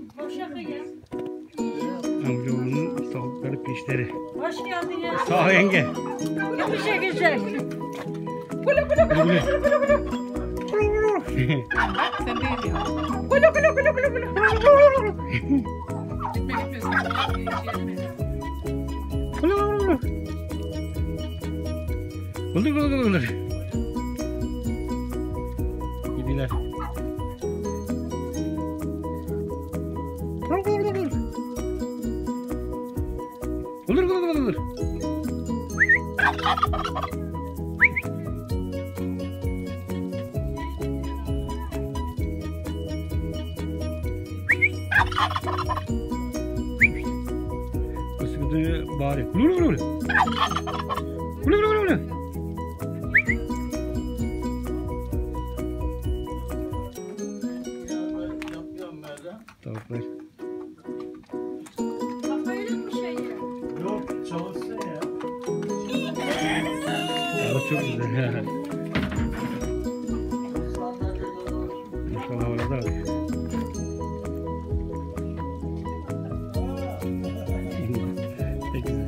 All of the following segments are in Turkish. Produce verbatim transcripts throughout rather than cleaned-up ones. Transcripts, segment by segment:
Amcamın tavukları pişleri. Hoş geldin ya. Sağ ol yenge. Yapışa güzel. Güle güle. Sen değil ya. Gulu gulu gulu gulu gulu. Gitme gitme. Gulu gulu gulu. Gulu gulu gulu gulu. Gidiler. Gulu gulu gulu. Gulu gulu gulu gulu. Sıkıntı bağırıyor. Gulu gulu gulu. Gulu gulu gulu. Tavuklar. Yok çalışsın ya. Hava çok güzel. Maşallah havalarda bak. Pek güzel.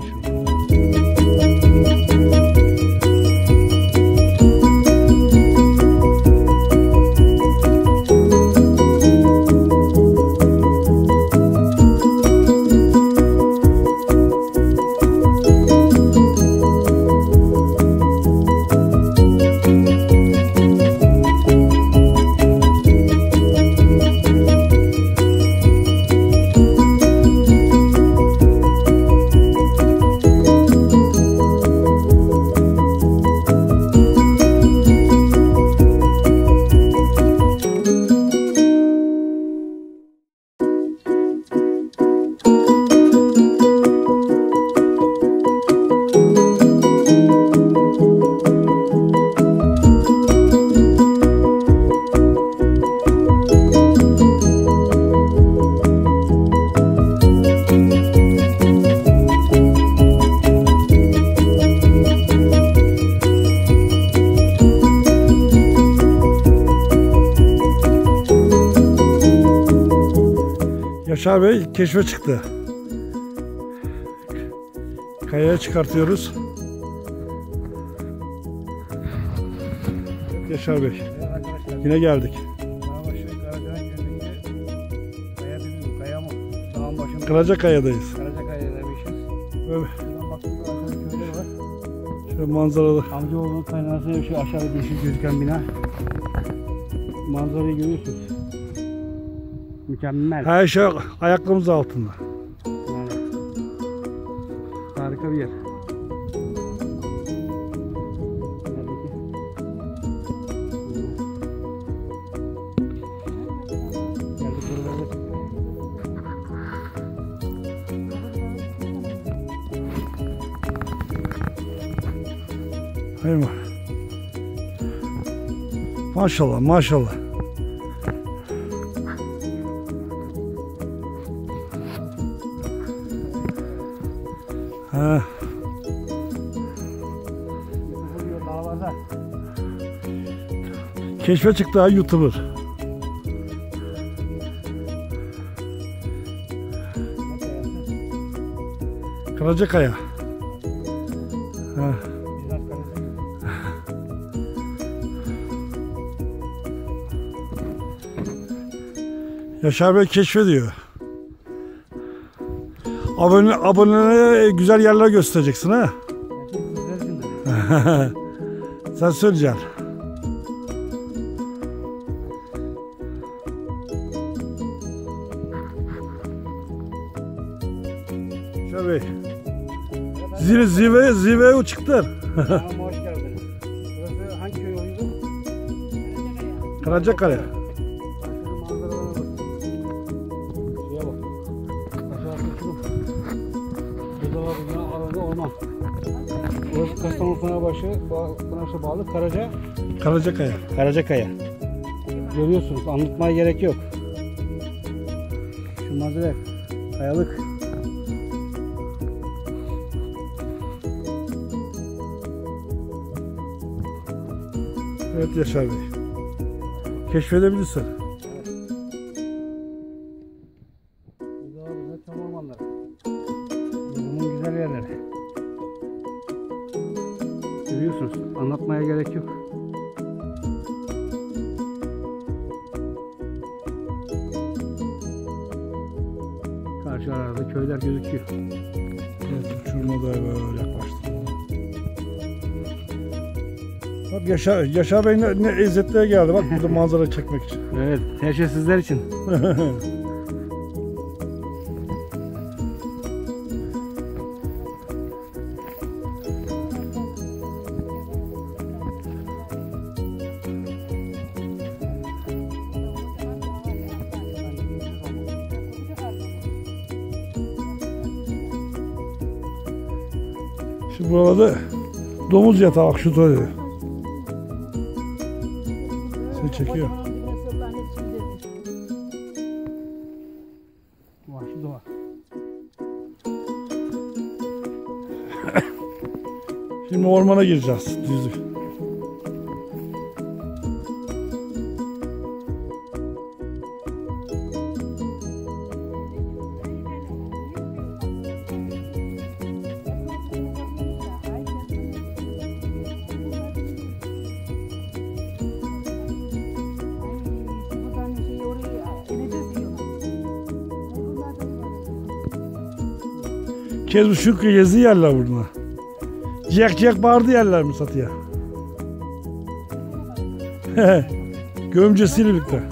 Yaşar Bey keşfe çıktı. Kayaya çıkartıyoruz. Yaşar Bey. Yine geldik. Karacakaya'dayız. Karacakaya'daymışız. Böyle Şuradan baktığımızda aşağıda köyleri var. şöyle manzaralı. Amcaoğlu'nun kaynanasına şu aşağıda yeşil gözüken bina. Manzarayı görüyorsunuz. Mükemmel. Her şey ayaklarımız altında. Yani harika bir yer. Geldik buralarda. Hay mi? Maşallah maşallah. Ha. Dağlarda. Keşfe çıktı ha YouTuber. Karacakaya. Ha. Yaşar Bey keşfediyor. Abone, abonelere güzel yerler göstereceksin ha. Sen söyleyeceksin. Yaşar Bey. Zirve, zirve, zirveye çıktın. Tamam, hoş geldiniz. Burası hangi köy oluyordu? Karacakaya. Burası Kastamonu Pınarbaşı, Pınarbaşı bağlı Karaca. Karacakaya. Karacakaya. Görüyorsunuz, anlatmaya gerek yok. Şu manzara, kayalık. Evet Yaşar Bey. Keşfedebilirsin. yerlere. Görüyorsunuz. Anlatmaya gerek yok. Karşı arada köyler gözüküyor. Evet, uçurma da böyle yaklaştı. Bak Yaşar, Yaşar Bey ne, ne izzetliğe geldi. Bak burada manzara çekmek için. Evet, her şey sizler için. Şimdi buralarda domuz yatağı bak şu böyle. Seni çekiyor. Vahşi doğa. Şimdi ormana gireceğiz. Düzlük. Kez bu şu gezi yerler burada. Ciyak ciyak bağırdı yerler mi satıya? Gömcesiyle birlikte.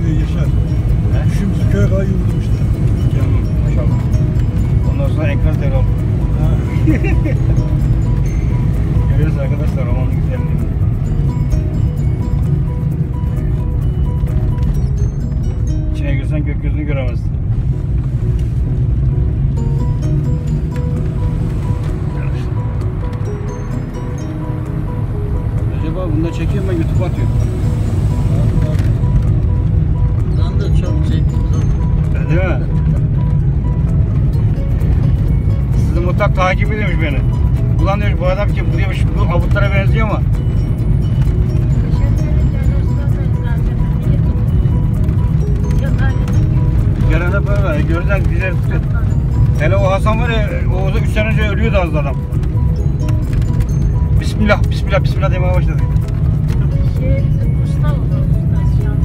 diye Yaşar. Düşümüzü köye kadar yürüdüm işte. Tamam, maşallah. Ondan sonra enkaz devraldı. Görüyoruz arkadaşlar romanın güzelliğini. İçine girsen gökyüzünü göremezsin. Acaba bunda çekeyim ben YouTube'a atıyorum. Ben de çok çektim. Değil mi? Sizin mutlak takip ediyormuş beni. Ulan diyor bu adam kim? Bu diyormuş bu avutlara benziyor ama. Yarın böyle görürsen diğer tutuyor. Hele o Hasan var ya, o üç sene önce ölüyordu az adam. Bismillah, bismillah, bismillah demeye başladı. Şey, usta oldu, usta şu an.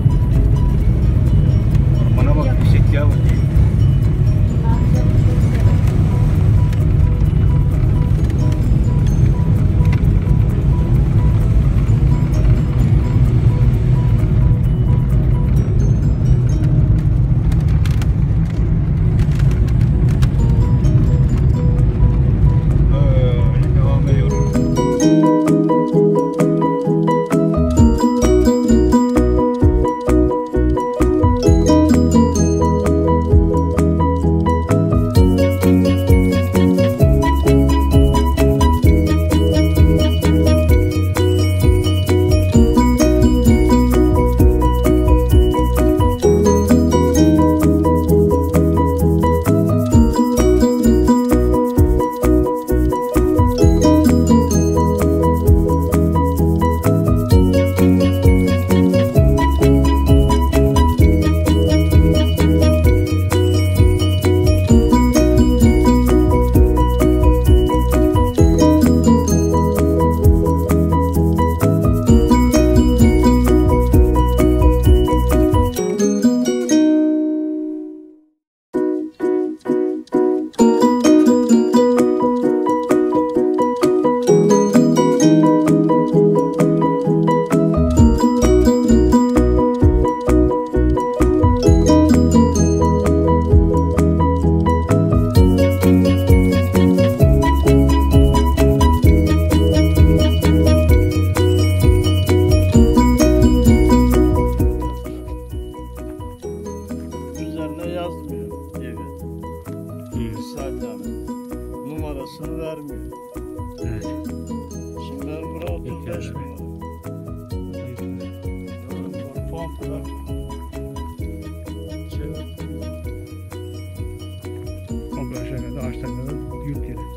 Bana bak, yüksek ya bak. Ben seni çok severim. Böyle devam ediyorum. Üzerine yazmıyor evi. Müsaaden. Numarasını vermiyor. Evet. Şimdi ben buraya otuz beş bin lira. Pompa. Çevir. Komple aşağı kadar ağaçlar kadar yurt yeri.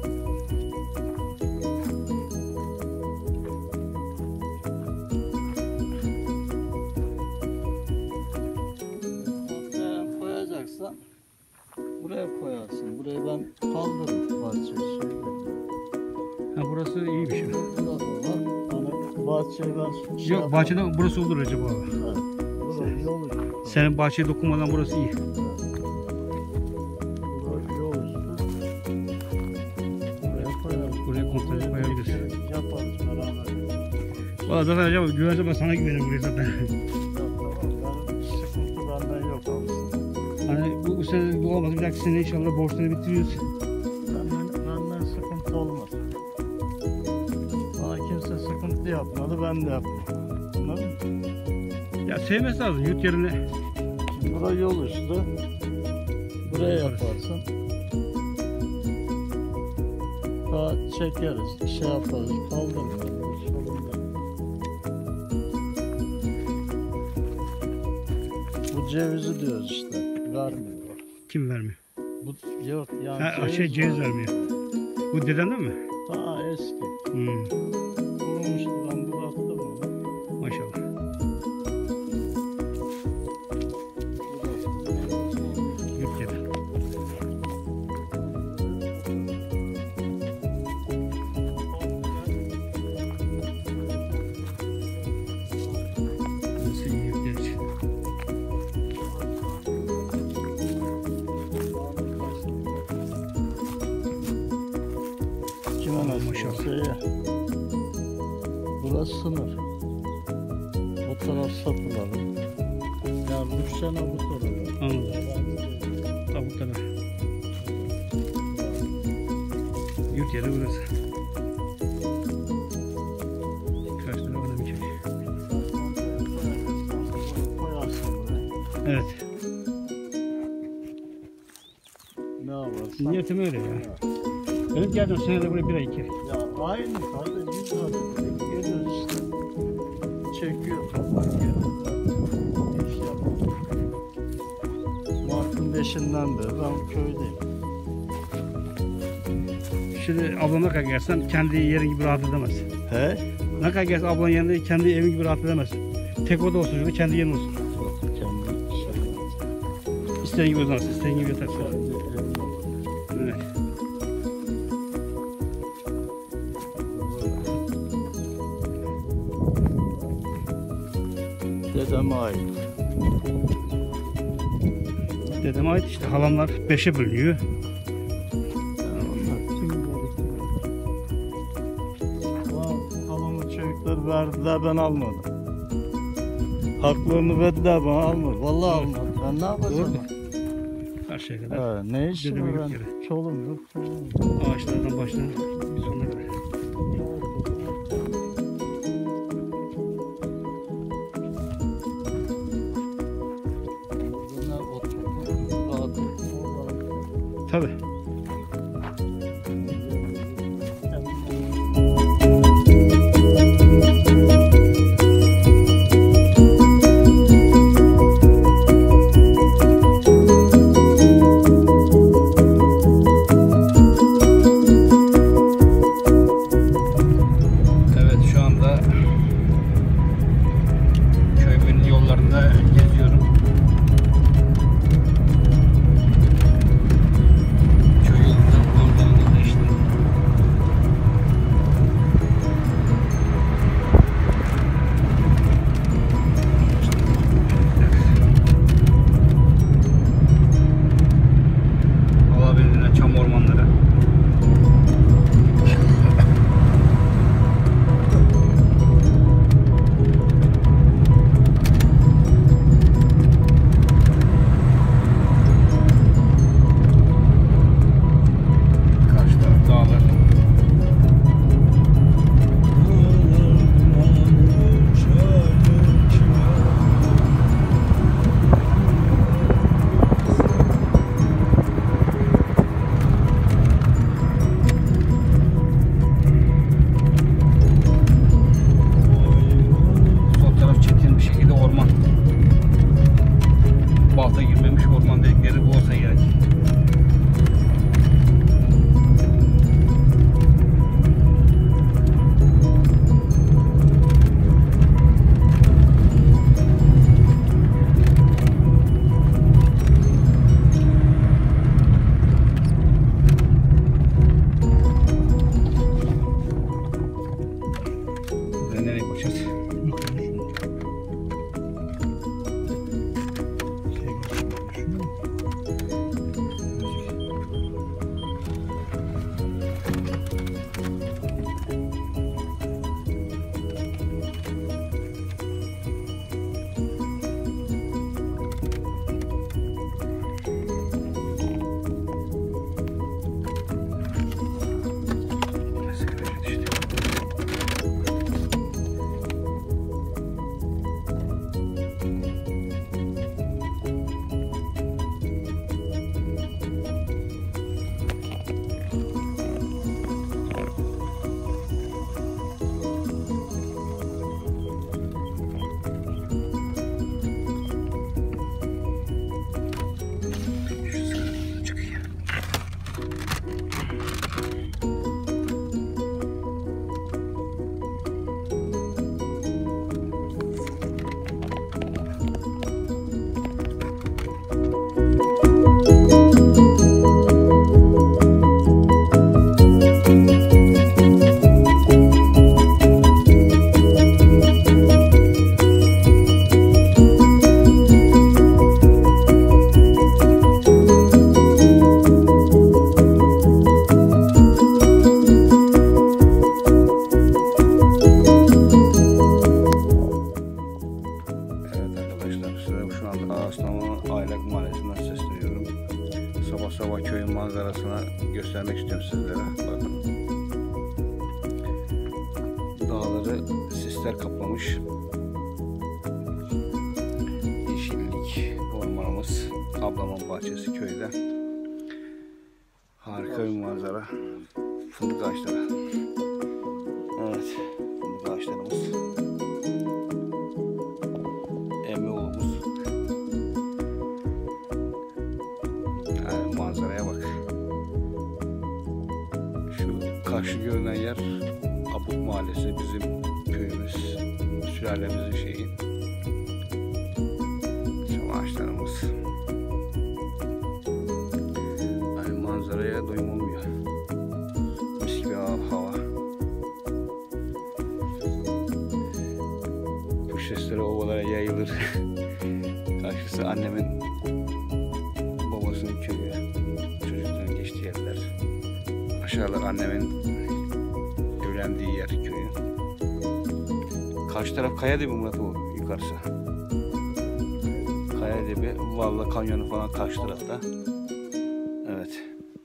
Ortaya koyacaksan buraya koyarsın. Burayı ben kaldırırım bahçeyi. Ha burası iyi bir şey. Burada da var. Hani bahçeyi ben şey Yok bahçede burası olur acaba abi. Evet. Burası yol üstü. Senin bahçeye dokunmadan burası iyi. Burası yol üstü. Buraya koyarız. Buraya kontrol koyabiliriz. Yaparız beraber. Valla zaten acaba güvense ben sana güvenirim buraya zaten. Ya tamam, benim sıkıntı benden yok aslında. Hani bu, bu sene bu olmaz. Bir dahaki sene inşallah borçları bitiriyoruz. Benden, benden sıkıntı olmaz. Bana kimse sıkıntı yapmadı, ben de yapmadım. Anladın mı? Ya sevmesi lazım yurt yerine. Şimdi burası yol üstü. Buraya yaparsın. Daha çekeriz, şey yaparız, kaldırırız. Sorun değil. Bu cevizi diyoruz işte, vermiyor. Kim vermiyor? Bu yok yani Ha, şey ceviz vermiyor. Bu dedenden mi? Daha eski. Hmm, Kurumuştu, ben bıraktım onu. maşallah. Yurt yeri. Burası iyi yurt yeri. Kime nasıl Maşallah. şeye. Burası sınır. O taraf sapılalım. Yani Düşen o bu tarafa. Anladım. Tavuklara. Yurt yeri burası. Kaç tane var bir köy. Koyarsın buraya. Evet. Ne yaparsın? Niyetim öyle ya. Benim geldiğim senede buraya bir ay iki. Ya aynı kardeş biz zaten geliyoruz işte. Çekiyor kapatıyor. İş yapıyor. Mart'ın beşinden beri ben köydeyim. Şimdi abla ne kadar gelsen kendi yerin gibi rahat edemez. He? Ne kadar gelsen ablanın yanında kendi evin gibi rahat edemez. Tek oda olsun şurada kendi yerin olsun. Kendi şey. İstediğin gibi uzansın, istediğin gibi yatarsın. Evet. Dedeme ait. Dedeme ait işte halamlar beşe bölünüyor. Halamın çocukları verdiler ben almadım. Haklarını verdiler ben almadım. Vallahi almadım. Ben ne yapacağım? Karşıya kadar. Ha, ne işim Dedeme var yok ben? yere. Çolum yok. çoluğum yok. Ağaçlardan başlanır. Bir sonuna kadar. Bunlar oturdu. Rahat. Tabii. Evet şu anda köyümün yollarında geziyorum. Köy yolundan manzaralı geçtim. Hava benzinden çam ormanları. Karşı taraf dağlar. Sol taraf çetin bir şekilde orman. Balta girmemiş orman dedikleri bu olsa gerek. Buraya nereye koşacağız? Kastamonu Aylak Mahallesi'nden sesleniyorum. Sabah sabah köyün manzarasını göstermek istiyorum sizlere. Bakın. Dağları sisler kaplamış. Yeşillik, ormanımız, ablamın bahçesi köyde. Harika bir manzara. Fındık ağaçları. Evet, fındık ağaçlarımız. Emioğlu'muz. Yani manzaraya bak. Şu karşı görünen yer Abuk Mahallesi, bizim köyümüz, sülalemizin şeyi. Şu ağaçlarımız. Yani manzaraya doyum olmuyor. Mis gibi hava. Kuş sesleri ovalara yayılır. Karşısı annemin babasının köyü. Çocukların geçtiği yerler. Aşağılar annemin evlendiği yer köyü. Karşı taraf Kayadibi Murat o yukarısı. Kayadibi, Valla Kanyonu falan karşı tarafta. Evet.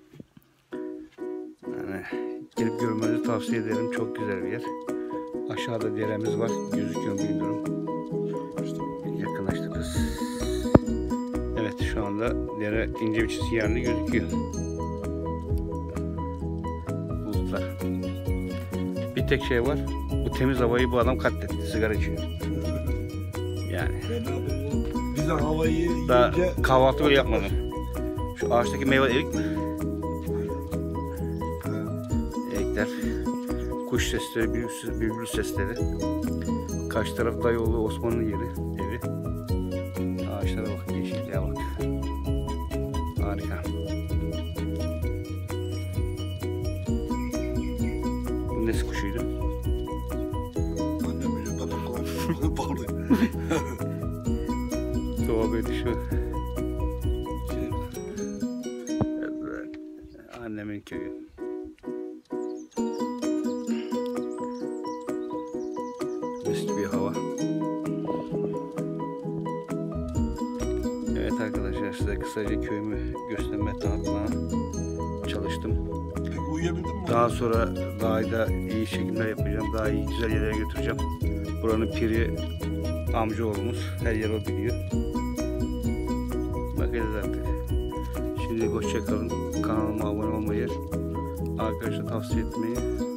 Yani gelip görmenizi tavsiye ederim. Çok güzel bir yer. Aşağıda deremiz var. Gözüküyor mu bilmiyorum. Yakınlaştık kız. Evet, şu anda dere ince bir çizgi yerine gözüküyor. Bulutlar. Bir tek şey var. Bu temiz havayı bu adam katletti. Sigara içiyor. Yani. Bize havayı Daha kahvaltı bile yapmadım. Şu ağaçtaki meyve erik mi? Erikler. Kuş sesleri, bülbül, bülbül sesleri. Karşı taraf Dayıoğlu Osman'ın yeri, evi. Ağaçlara bak, yeşilliğe bak. Harika. Bu nesi kuşuydu? Annem bile pataklar bağlı. Doğa böyle şu. Annemin köyü. Mis gibi hava. Evet arkadaşlar, size kısaca köyümü göstermeye, tanıtmaya çalıştım. Uyuyabildin mi? Daha sonra daha da iyi çekimler yapacağım. Daha iyi güzel yerlere götüreceğim. Buranın piri amcaoğlumuz. Her yer o biliyor. Bakacağız artık. Şimdi hoşça kalın. Kanalıma abone olmayı, arkadaşlar tavsiye etmeyi